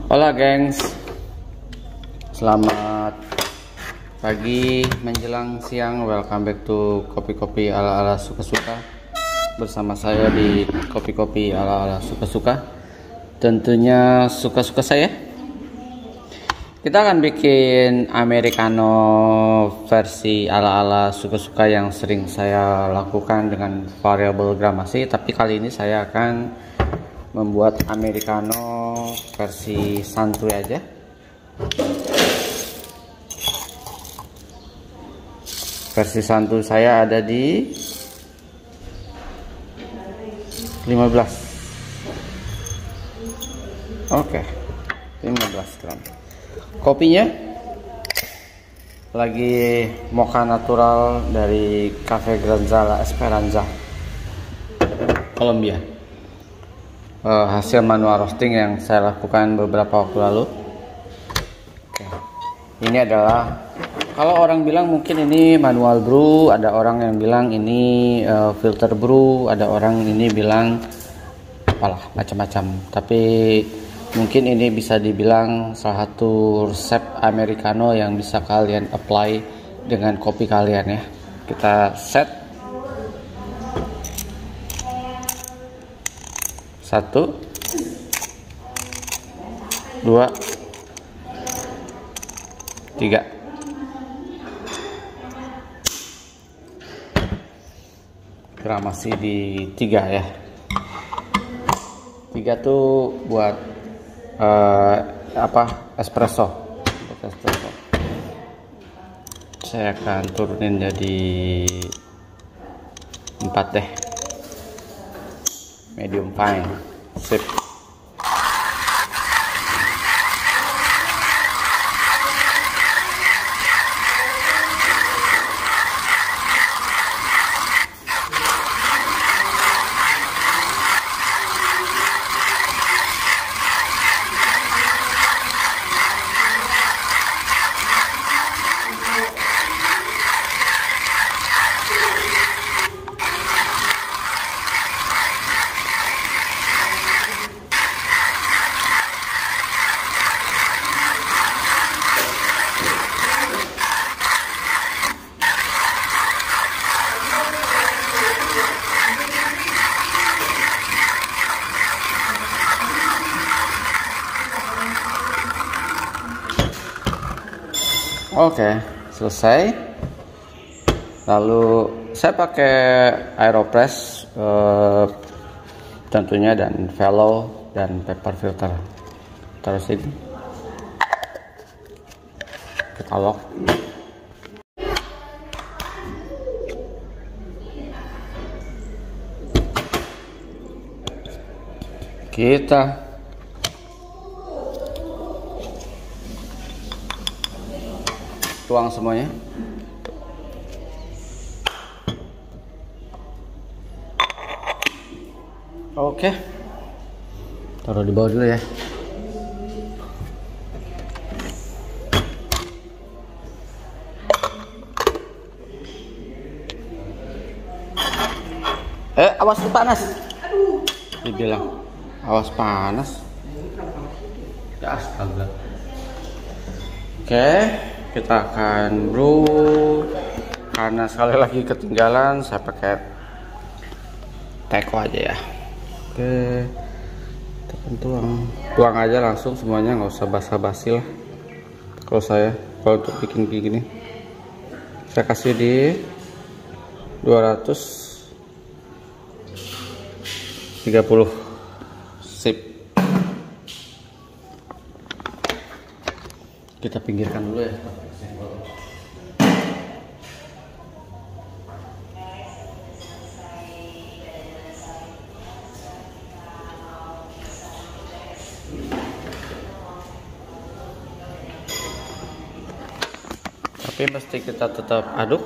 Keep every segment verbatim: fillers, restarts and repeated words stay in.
Hola gengs, selamat pagi menjelang siang. Welcome back to kopi-kopi ala-ala suka-suka. Bersama saya di kopi-kopi ala-ala suka-suka. Tentunya suka-suka saya. Kita akan bikin americano versi ala-ala suka-suka yang sering saya lakukan dengan variabel gramasi. Tapi kali ini saya akan membuat americano versi santuy aja. Versi santuy saya ada di lima belas. Oke, lima belas gram. Kopinya lagi mocha natural dari Cafe Granza La Esperanza, Kolombia. Uh, hasil manual roasting yang saya lakukan beberapa waktu lalu. Oke. Ini adalah, kalau orang bilang mungkin ini manual brew, ada orang yang bilang ini uh, filter brew, ada orang ini bilang apalah macam-macam. Tapi mungkin ini bisa dibilang salah satu resep americano yang bisa kalian apply dengan kopi kalian ya. Kita set satu, dua, tiga. Gramasi di tiga ya. Tiga tuh buat uh, apa? Espresso. Espresso. Saya akan turunin jadi empat deh. Medium fine. Sip. Oke, selesai. Lalu saya pakai Aeropress eh, tentunya, dan Velo dan paper filter. Terus ini kita lock. Kita tuang semuanya. Oke, taruh di bawah dulu ya. Eh, awas panas. Aduh, dibilang awas panas. Ya astaga. Oke, kita akan brew. Karena sekali lagi ketinggalan, saya pakai teko aja ya. Oke, tekan tuang tuang aja langsung semuanya, nggak usah basa-basi lah. Kalau saya, kalau untuk bikin begini, saya kasih di dua ratus tiga puluh. Sip. Kita pinggirkan dulu ya. Tapi mesti kita tetap aduk.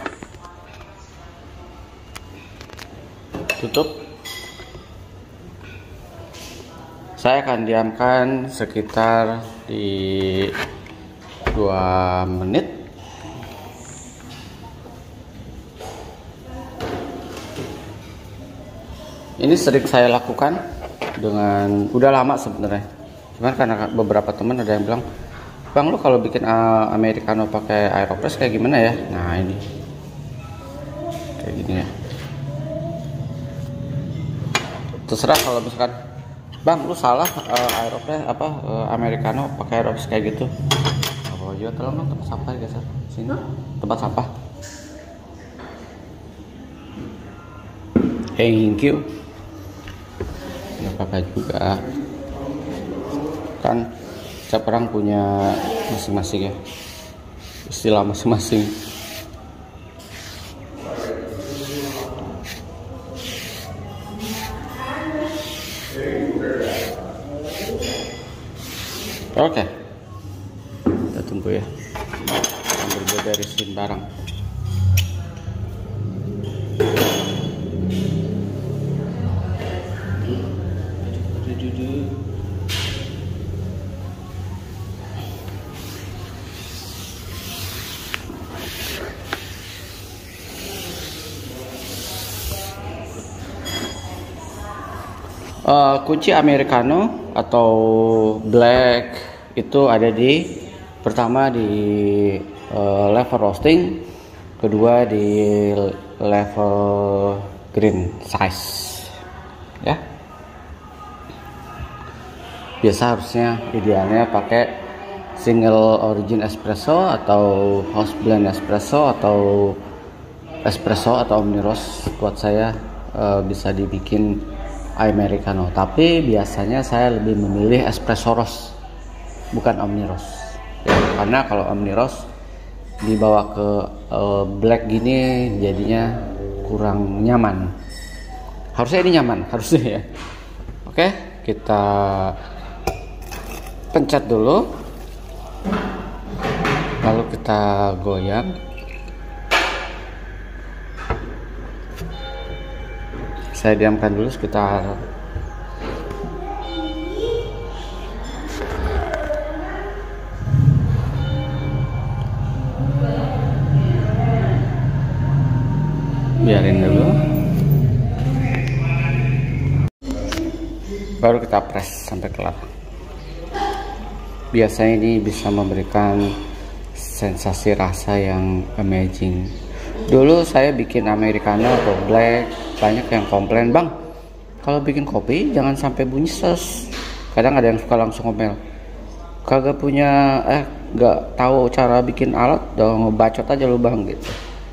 Tutup. Saya akan diamkan sekitar di dua menit. Ini sering saya lakukan dengan udah lama sebenarnya. Cuman karena beberapa teman ada yang bilang, "Bang, lu kalau bikin uh, americano pakai aeropress kayak gimana ya?" Nah, ini. Kayak gini ya. Terserah kalau misalkan, "Bang, lu salah uh, aeropress apa uh, americano pakai aeropress kayak gitu." Oh, iya, tolong dong tempat sampah ya, guys. Sini. Tempat sampah. Thank you. Nggak apa-apa juga. Kan setiap orang punya masing-masing ya. Istilah masing-masing. Oke, kita tunggu ya sambil beresin barang. Uh, kunci americano atau black itu ada di pertama di uh, level roasting, kedua di level green size ya. Biasa harusnya idealnya pakai single origin espresso atau house blend espresso atau espresso atau omni roast. Buat saya uh, bisa dibikin americano, tapi biasanya saya lebih memilih espresso roast, bukan omni roast ya, karena kalau omni roast dibawa ke uh, black gini jadinya kurang nyaman. Harusnya ini nyaman harusnya ya. Oke, kita pencet dulu, lalu kita goyang. Saya diamkan dulu sekitar biarin dulu, baru kita press sampai kelar. Biasanya ini bisa memberikan sensasi rasa yang amazing. Dulu saya bikin americano atau black, banyak yang komplain, "Bang, kalau bikin kopi jangan sampai bunyi ses." Kadang ada yang suka langsung ngomel, "Kagak punya eh nggak tahu cara bikin alat, dong bacot aja lu bang," gitu.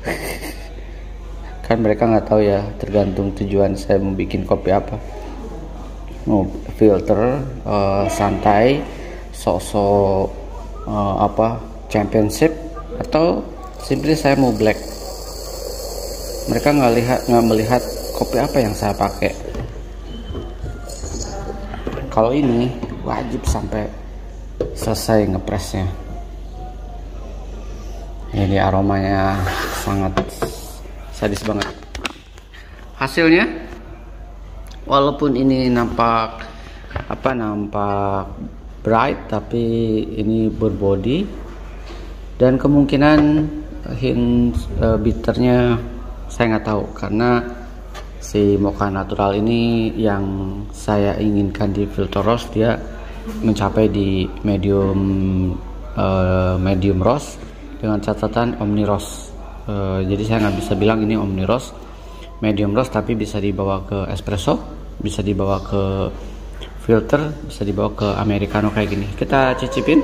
Kan mereka nggak tahu ya, tergantung tujuan saya mau bikin kopi apa. Mau filter uh, santai, sok-sok uh, apa championship, atau simply saya mau black. Mereka nggak lihat nggak melihat kopi apa yang saya pakai. Kalau ini wajib sampai selesai ngepresnya. Ini aromanya sangat sadis banget. Hasilnya, walaupun ini nampak apa nampak bright, tapi ini berbody dan kemungkinan hint uh, bitternya saya nggak tahu, karena si mocha natural ini yang saya inginkan di filter roast dia mencapai di medium uh, medium roast dengan catatan omni roast. Uh, jadi saya nggak bisa bilang ini omni roast, medium roast, tapi bisa dibawa ke espresso, bisa dibawa ke filter, bisa dibawa ke americano kayak gini. Kita cicipin.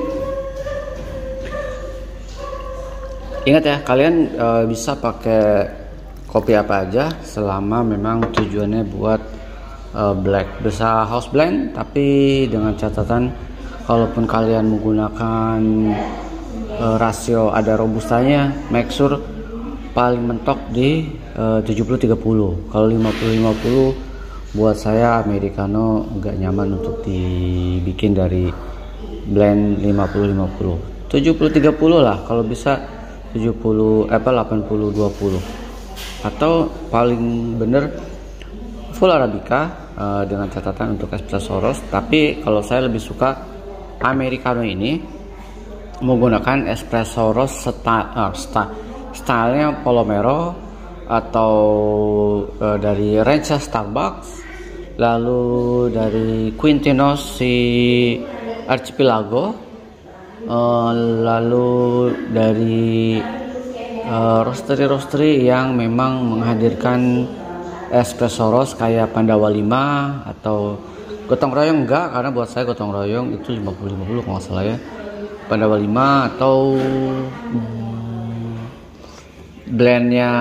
Ingat ya, kalian uh, bisa pakai kopi apa aja selama memang tujuannya buat uh, black. Bisa house blend, tapi dengan catatan kalaupun kalian menggunakan uh, rasio ada robustanya, make sure paling mentok di uh, tujuh puluh tiga puluh. Kalau lima puluh lima puluh buat saya americano nggak nyaman untuk dibikin dari blend lima puluh lima puluh. tujuh puluh tiga puluh lah kalau bisa, tujuh puluh apa delapan puluh dua puluh. Atau paling bener full arabica uh, dengan catatan untuk espresso roast. Tapi kalau saya lebih suka americano ini menggunakan espresso roast style, uh, style stylenya Polomero atau uh, dari range Starbucks, lalu dari Quintinos si Archipelago, uh, lalu dari uh, roastery-roastery yang memang menghadirkan espresso roast kayak Pandawa lima atau gotong royong enggak, karena buat saya gotong royong itu lima puluh lima puluh kalau nggak salah ya. Pandawa lima atau hmm, blendnya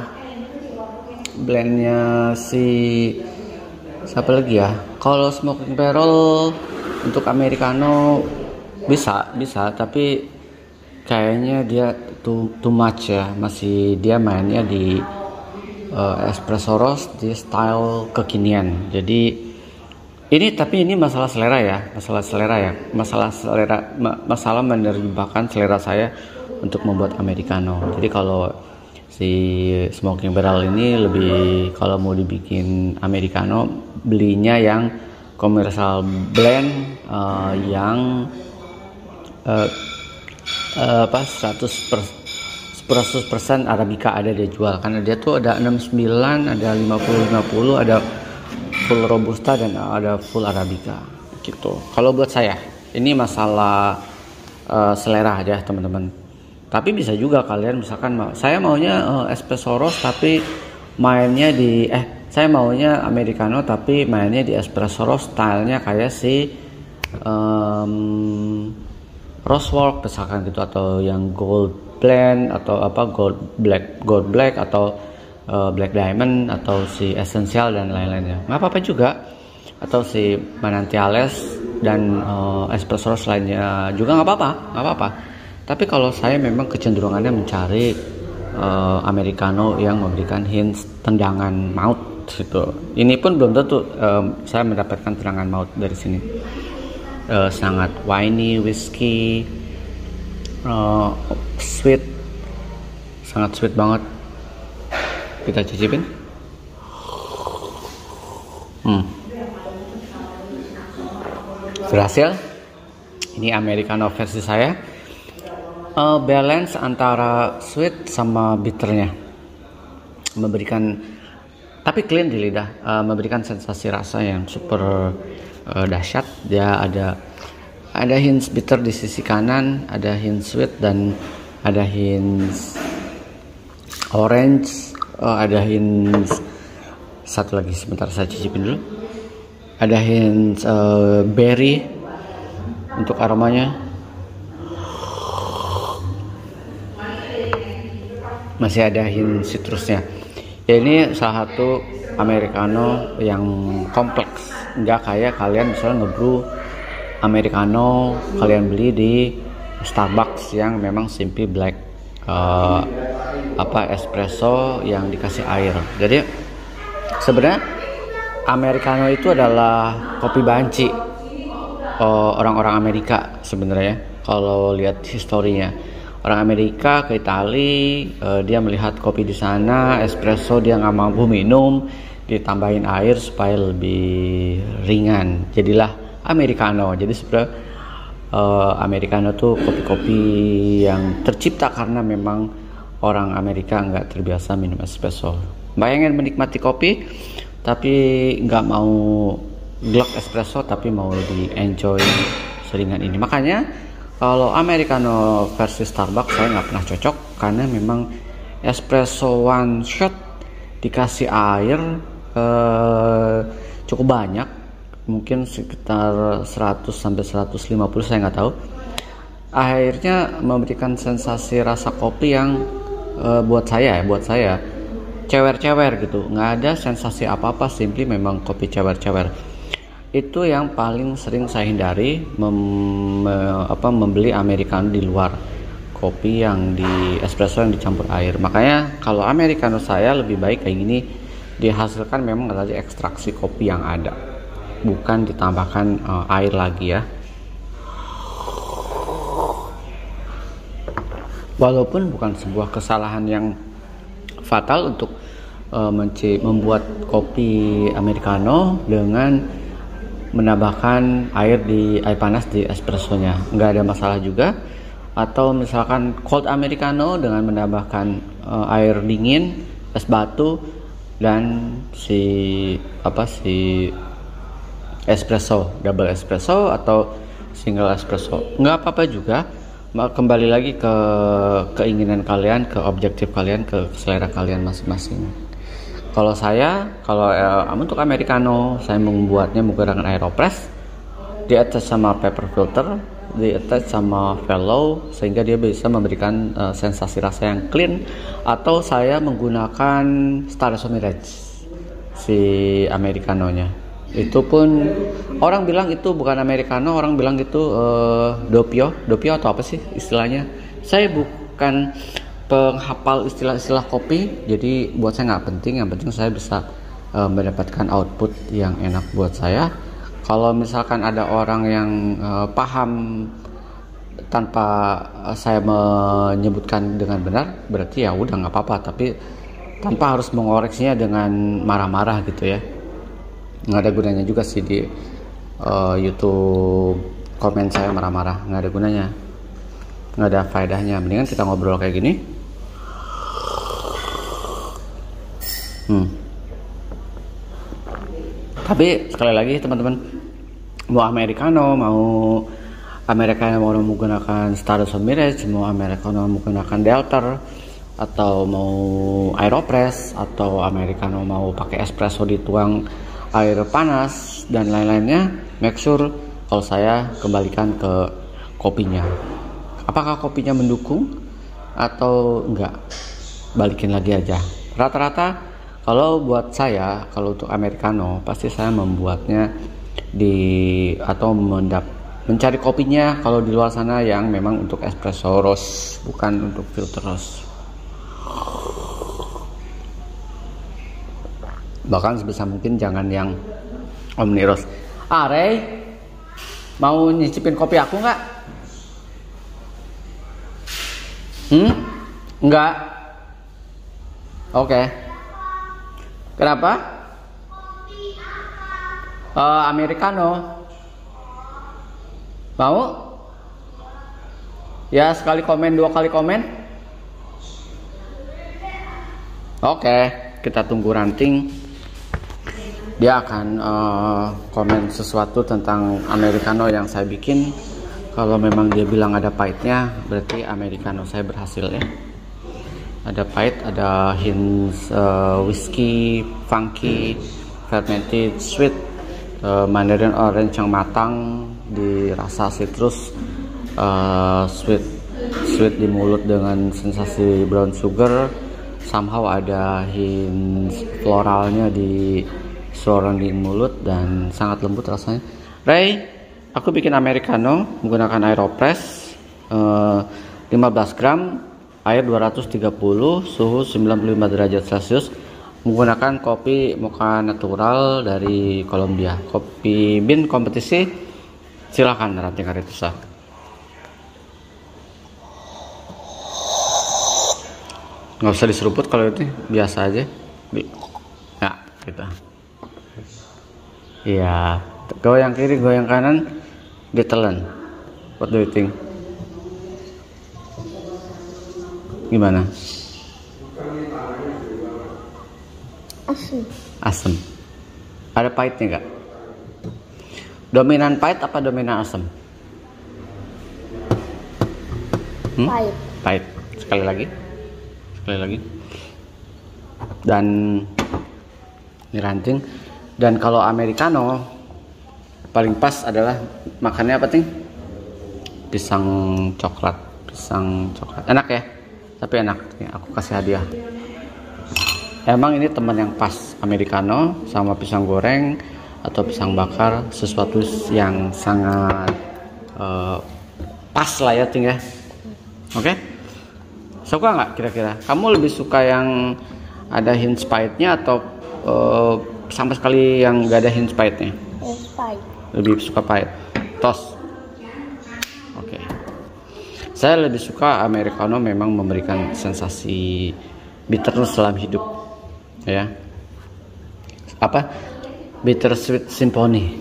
blendnya si siapa lagi ya. Kalau smoking barrel untuk americano bisa bisa tapi kayaknya dia too, too much ya, masih dia mainnya di uh, espresso roast di style kekinian. Jadi ini tapi ini masalah selera ya, masalah selera ya, masalah selera, ma masalah menerjemahkan selera saya untuk membuat americano. Jadi kalau si smoking barrel ini lebih, kalau mau dibikin americano belinya yang commercial blend uh, yang uh, uh, apa seratus persen arabica ada dia jual, karena dia tuh ada enam puluh sembilan, ada lima puluh lima puluh, ada full robusta dan ada full arabica gitu. Kalau buat saya ini masalah uh, selera aja teman-teman. Tapi bisa juga kalian misalkan mau, saya maunya uh, espresso roast tapi mainnya di eh saya maunya americano tapi mainnya di espresso roast stylenya kayak si um, Rosework misalkan gitu, atau yang gold blend atau apa gold black gold black atau uh, black diamond atau si essential dan lain-lainnya nggak apa-apa juga, atau si Manantiales dan uh, espresso roast lainnya juga nggak apa-apa nggak apa-apa. Tapi kalau saya memang kecenderungannya mencari uh, americano yang memberikan hints tendangan maut gitu. Ini pun belum tentu um, saya mendapatkan tendangan maut dari sini. Uh, sangat winey, whiskey, uh, sweet, sangat sweet banget. Kita cicipin. Hmm. Berhasil. Ini americano versi saya. Uh, balance antara sweet sama bitternya, memberikan tapi clean di lidah, uh, memberikan sensasi rasa yang super uh, dahsyat. Dia ada ada hints bitter di sisi kanan, ada hints sweet dan ada hints orange, uh, ada hints satu lagi sebentar saya cicipin dulu. Ada hints uh, berry untuk aromanya. Masih ada hint citrusnya. Ya ini salah satu americano yang kompleks, nggak kayak kalian misalnya ngebrew americano kalian beli di Starbucks yang memang simply black uh, apa espresso yang dikasih air. Jadi sebenarnya americano itu adalah kopi banci uh, orang-orang Amerika sebenarnya. Kalau lihat historinya, orang Amerika ke Itali, uh, dia melihat kopi di sana, espresso dia nggak mampu minum, ditambahin air supaya lebih ringan, jadilah americano. Jadi sebenarnya uh, americano tuh kopi-kopi yang tercipta karena memang orang Amerika nggak terbiasa minum espresso. Bayangin menikmati kopi, tapi nggak mau glok espresso, tapi mau di enjoy seringan ini. Makanya kalau americano versi Starbucks saya nggak pernah cocok, karena memang espresso one shot dikasih air eh, cukup banyak, mungkin sekitar seratus sampai seratus lima puluh, saya nggak tahu. Akhirnya memberikan sensasi rasa kopi yang eh, buat saya, buat saya cewer-cewer gitu, nggak ada sensasi apa-apa, simply memang kopi cewer-cewer. Itu yang paling sering saya hindari, mem, me, apa, membeli americano di luar, kopi yang di espresso yang dicampur air. Makanya kalau americano saya lebih baik kayak gini, dihasilkan memang dari ekstraksi kopi yang ada, bukan ditambahkan uh, air lagi ya. Walaupun bukan sebuah kesalahan yang fatal untuk uh, membuat kopi americano dengan menambahkan air di air panas di espressonya, nggak ada masalah juga. Atau misalkan cold americano dengan menambahkan uh, air dingin, es batu, dan si apa si espresso, double espresso atau single espresso, nggak apa-apa juga. Kembali lagi ke keinginan kalian, ke objektif kalian, ke selera kalian masing-masing. Kalau saya, kalau eh, untuk americano, saya membuatnya menggunakan aeropress, di attach sama paper filter, di attach sama fellow, sehingga dia bisa memberikan uh, sensasi rasa yang clean. Atau saya menggunakan Staresso Mirage si americanonya. Itu pun orang bilang itu bukan americano, orang bilang itu uh, doppio, doppio atau apa sih istilahnya. Saya bukan penghafal istilah-istilah kopi, jadi buat saya nggak penting. Yang penting saya bisa uh, mendapatkan output yang enak buat saya. Kalau misalkan ada orang yang uh, paham tanpa uh, saya menyebutkan dengan benar, berarti ya udah nggak apa-apa. Tapi tanpa harus mengoreksinya dengan marah-marah gitu ya. Nggak ada gunanya juga sih di uh, YouTube komen saya marah-marah, nggak ada gunanya, nggak ada faedahnya. Mendingan kita ngobrol kayak gini. Hmm. Tapi sekali lagi teman-teman, mau americano, mau americano mau menggunakan Staresso Mirage, mau americano menggunakan Delter, atau mau aeropress, atau americano mau pakai espresso dituang air panas dan lain-lainnya, make sure kalau saya kembalikan ke kopinya. Apakah kopinya mendukung atau enggak? Balikin lagi aja. Rata-rata kalau buat saya, kalau untuk americano pasti saya membuatnya di atau mendap, mencari kopinya kalau di luar sana yang memang untuk espresso roast, bukan untuk filter roast. Bahkan sebisa mungkin jangan yang Omni Roast. Ah, Ray, mau nyicipin kopi aku nggak? Hmm? Nggak? Oke. Okay. Kenapa? Uh, americano. Mau? Ya, sekali komen, dua kali komen. Oke, okay. Kita tunggu ranting. Dia akan uh, komen sesuatu tentang americano yang saya bikin. Kalau memang dia bilang ada pahitnya, berarti americano saya berhasil ya. Ada pahit, ada hints uh, whiskey, funky, fermented, sweet, uh, mandarin orange yang matang, dirasa citrus, uh, sweet, sweet di mulut dengan sensasi brown sugar. Somehow ada hints floralnya di surrounding mulut dan sangat lembut rasanya. Ray, aku bikin americano menggunakan aeropress, uh, lima belas gram, air dua ratus tiga puluh, suhu sembilan puluh lima derajat celcius, menggunakan kopi mocha natural dari Colombia. Kopi bean kompetisi, silakan ranting Aritusa. Nggak usah diseruput kalau itu, biasa aja. Ya, gitu. Iya, goyang kiri, goyang kanan, ditelan. What do you think? Gimana? Asam. Asam. Ada pahitnya nggak? Dominan pahit apa dominan asam? Hmm? Pahit. Pahit. Sekali lagi. Sekali lagi. Dan ini ranting. Dan kalau americano paling pas adalah makannya apa ting? Pisang coklat, pisang coklat. Enak ya? Tapi enak. Nih, aku kasih hadiah. Emang ini teman yang pas, americano sama pisang goreng atau pisang bakar, sesuatu yang sangat uh, pas lah ya ting ya. Oke? Okay? Suka nggak kira-kira? Kamu lebih suka yang ada hint pahitnya atau uh, sama sekali yang gak ada hint pahitnya? Yes, pahit. Lebih suka pahit. Tos. Oke. Okay. Saya lebih suka americano memang memberikan sensasi bitterness dalam hidup. ya. Apa? Bittersweet Symphony.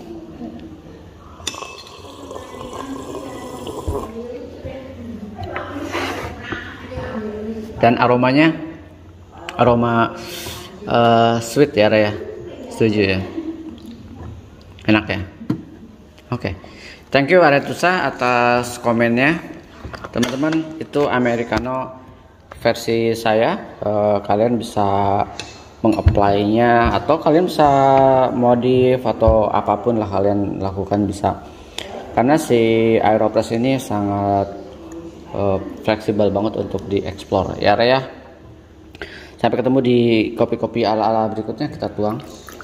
Dan aromanya aroma uh, sweet ya Raya. Setuju ya? Enak ya? Oke. Okay. Thank you Aretusa atas komennya. Teman-teman, itu americano versi saya. Uh, kalian bisa mengapply-nya atau kalian bisa modif atau apapun lah kalian lakukan bisa. Karena si Aeropress ini sangat Uh, fleksibel banget untuk dieksplor ya Raya. Sampai ketemu di kopi-kopi ala-ala berikutnya. Kita tuang.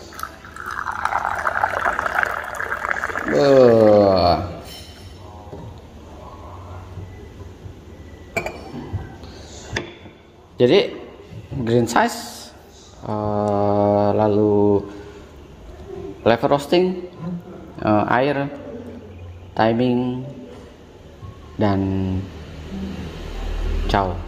uh. Jadi green size, uh, lalu level roasting, uh, air, timing, dan ciao.